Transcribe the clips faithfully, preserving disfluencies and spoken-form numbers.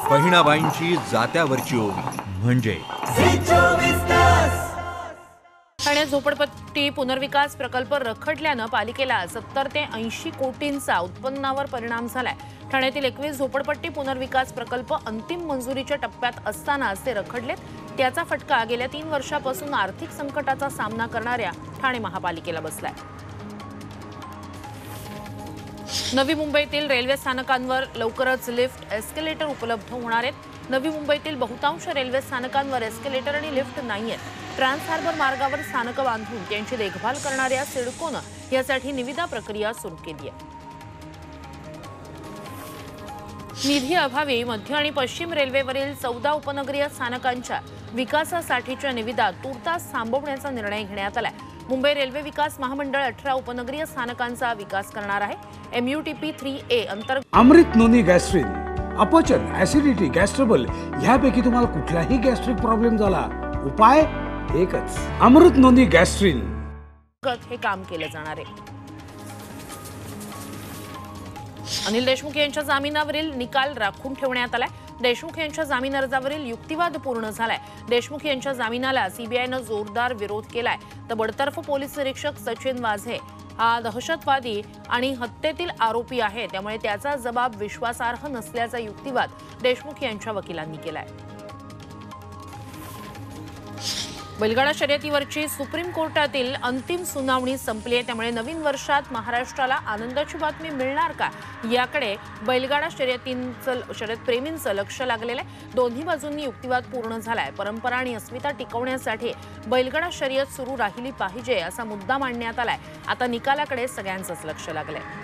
बहिणाबाईंची जात्यावरची ओवी म्हणजे ठाण्यात झोपडपट्टी पुनर्विकास प्रकल्प रखडल्यानं पालिकेला सत्तर ते ऐंशी कोटींचा उत्पन्नावर परिणाम झालाय। ठाण्यातील एकवीस झोपडपट्टी पुनर्विकास प्रकल्प अंतिम मंजुरीच्या टप्प्यात असतानाच ते रखडलेत। त्याचा फटका गेल्या तीन वर्षापासून आर्थिक संकटाचा सामना करणाऱ्या ठाणे महापालिकेला बसलाय। नवी मुंबईतील रेल्वे स्थानकांवर लवकरच लिफ्ट एस्केलेटर उपलब्ध होणार आहेत। नवी मुंबईतील बहुतांश रेल्वे स्थानकांवर एस्केलेटर आणि लिफ्ट नाहीयेत। ट्रान्स हार्बर मार्गावर स्थानकं बांधून त्यांची देखभाल करणाऱ्या सिडकोनं यासाठी निविदा प्रक्रिया सुरू केली आहे। निधी अभावी मध्य आणि पश्चिम रेल्वेवरील चौदा उपनगरीय स्थानकांच्या विकासासाठीच्या निविदा तुर्तास थांबवण्याचा निर्णय घेण्यात आलाय। मुंबई रेल्वे विकास महामंडळ अठरा उपनगरीय स्थानकांचा विकास करणार आहे। एमयूटीपी थ्री ए अंतर्गत अमृत नोनी गॅस्ट्रिन, अपचन, ऍसिडिटी, गॅस्ट्रबल ह्यापैकी तुम्हाला कुठलाही गॅस्ट्रिक प्रॉब्लेम झाला, उपाय एकच, अमृत नोनी गॅस्ट्रिन। हे काम केलं जाणार आहे। अनिल देशमुख यांच्या जामिनावरील निकाल राखून ठेवण्यात आलाय। देशमुख यांच्या जामीन अर्जावरील युक्तिवाद पूर्ण झालाय। देशमुख यांच्या जामिनाला सीबीआयनं जोरदार विरोध केलाय। तर बडतर्फ पोलीस निरीक्षक सचिन वाझे हा दहशतवादी आणि हत्येतील आरोपी आहे, त्यामुळे त्याचा जबाब विश्वासार्ह नसल्याचा युक्तिवाद देशमुख यांच्या वकिलांनी केलाय। बैलगाडा शर्यतीवरची सुप्रीम कोर्टातील अंतिम सुनावणी संपली आहे, त्यामुळे नवीन वर्षात महाराष्ट्राला आनंदाची बातमी मिळणार का याकडे बैलगाडा शर्यतींचं शर्यतप्रेमींचं लक्ष लागलेलं आहे। दोन्ही बाजूंनी युक्तिवाद पूर्ण झालाय। परंपरा आणि अस्मिता टिकवण्यासाठी बैलगाडा शर्यत सुरू राहिली पाहिजे असा मुद्दा मांडण्यात आलाय। आता निकालाकडे सगळ्यांचंच लक्ष लागलंय।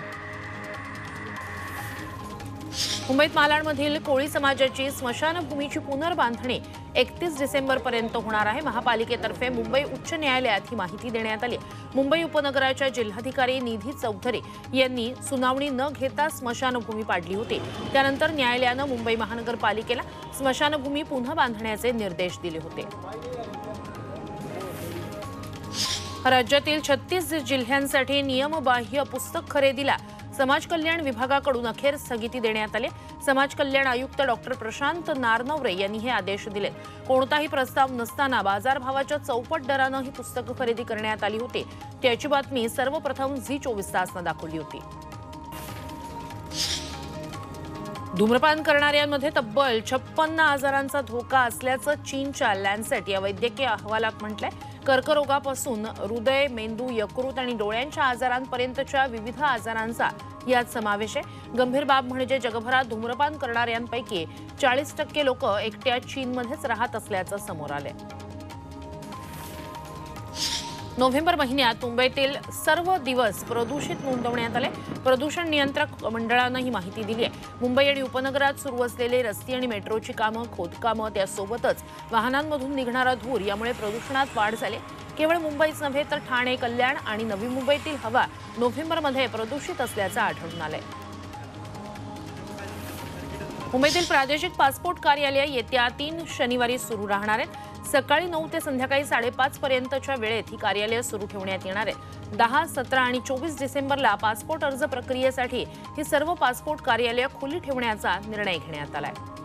मुंबईत मालाडमधील कोळी समाजाची स्मशानभूमीची पुनर्बांधणी एकतीस डिसेंबर पर्यंत होणार आहे। महापालिकेतर्फे मुंबई उच्च न्यायालयात ही माहिती देण्यात आली। मुंबई उपनगराच्या जिल्हाधिकारी निधी चौधरी यांनी सुनावणी न घेता स्मशानभूमी पाडली होती। त्यानंतर न्यायालयानं मुंबई महानगरपालिकेला स्मशानभूमी पुन्हा बांधण्याचे निर्देश दिले होते। राज्यातील छत्तीस जिल्ह्यांसाठी नियमबाह्य पुस्तक खरेदीला समाज कल्याण विभागाकडून अखेर स्थगिती देण्यात आली। समाज कल्याण आयुक्त डॉक्टर प्रशांत नारनवरे यांनी हे आदेश दिले। कोणताही प्रस्ताव नसताना बाजारभावाच्या चौपट दरानं ही पुस्तकं खरेदी करण्यात आली होती। त्याची बातमी सर्वप्रथम झी चोवीस तासनं दाखवली होती। धूम्रपान करणाऱ्यांमध्ये तब्बल छप्पन्न आजारांचा धोका असल्याचं चीनच्या लॅन्सेट या वैद्यकीय अहवालात म्हटलंय। कर्करोगापासून हृदय, मेंदू, यकृत आणि डोळ्यांच्या आजारांपर्यंतच्या विविध आजारांचा यात समावेश आहे। गंभीर बाब म्हणजे जगभरात धूम्रपान करणाऱ्यांपैकी चाळीस टक्के लोक एकट्या चीनमध्येच राहत असल्याचं समोर आलंय। नोव्हेंबर महिन्यात मुंबईतील सर्व दिवस प्रदूषित नोंदवण्यात आले। प्रदूषण नियंत्रक मंडळानं ही माहिती दिली आहे। मुंबई आणि उपनगरात सुरू असलेले रस्ते आणि मेट्रोची कामं, खोदकामं, त्यासोबतच वाहनांमधून निघणारा धूर यामुळे प्रदूषणात वाढ झाली। केवळ मुंबईच नव्हे तर ठाणे, कल्याण आणि नवी मुंबईतील हवा नोव्हेंबरमध्ये प्रदूषित असल्याचं आढळून आलंय। मुंबईतील प्रादेशिक पासपोर्ट कार्यालय येत्या तीन शनिवारी सुरू राहणार आहेत। सकाळी नऊ ते संध्याकाळी साडेपाच पर्यंतच्या वेळेत ही कार्यालय सुरू ठेवण्यात येणार आहे। दहा, सतरा आणि चोवीस डिसेंबरला पासपोर्ट अर्ज प्रक्रियेसाठी ही सर्व पासपोर्ट कार्यालय खुली ठेवण्याचा निर्णय घेण्यात आलाय।